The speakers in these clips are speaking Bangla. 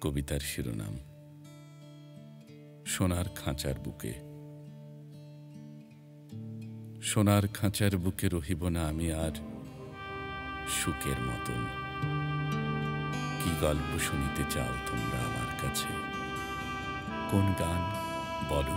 কবিতার শিরোনাম সোনার খাঁচার বুকে। সোনার খাঁচার বুকে রহিব না আমি আর সুখের মতন। কি গল্প শুনিতে চাও তোমরা আমার কাছে? কোন গান বলো?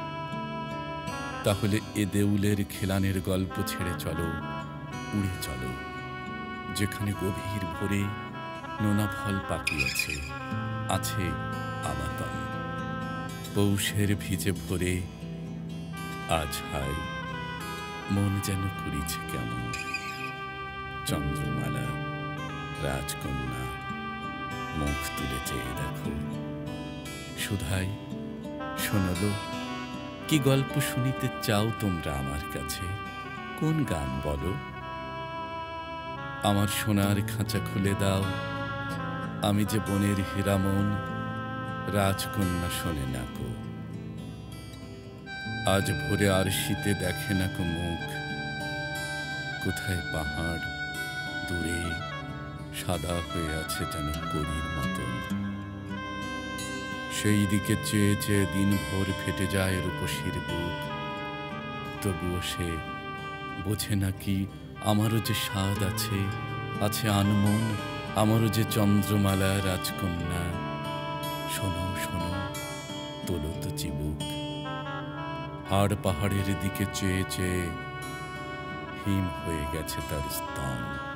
তাহলে এ দেউলের খেলানের গল্প ছেড়ে চলো, উড়ে চলো যেখানে গভীর ভোরে নোনা ফল পাকিয়েছে, আছে আমাতন পৌষের ভিজে ভোরে। আজ হায় মন যেন করিছে কেমন, চন্দ্রমালা রাজকন্যা মুখ তুলে চেয়ে দেখো। সুধাই শোনলো, কি গল্প শুনিতে চাও তোমরা আমার কাছে? কোন গান বলো? আমার সোনার খাঁচা খুলে দাও, আমি যে বনের হীরামন, রাজকন্যা শোনে না কো। আজ ভোরে আর শীতে দেখে না কো মুখ, কোথায় পাহাড় দূরে সাদা হয়ে আছে যেন কড়ির মতন। সেই দিকে চেয়ে চেয়ে দিন ভোর ফেটে যায় রূপসীর বুক, তবুও সে বোঝে নাকি আমারও যে স্বাদ আছে, আছে আনমন, আমারও যে চন্দ্রমালা রাজকন্যা। শোনো শোনো তোলো তো চিবুক, হাড় পাহাড়ের দিকে চেয়ে চেয়ে হিম হয়ে গেছে তার স্তন।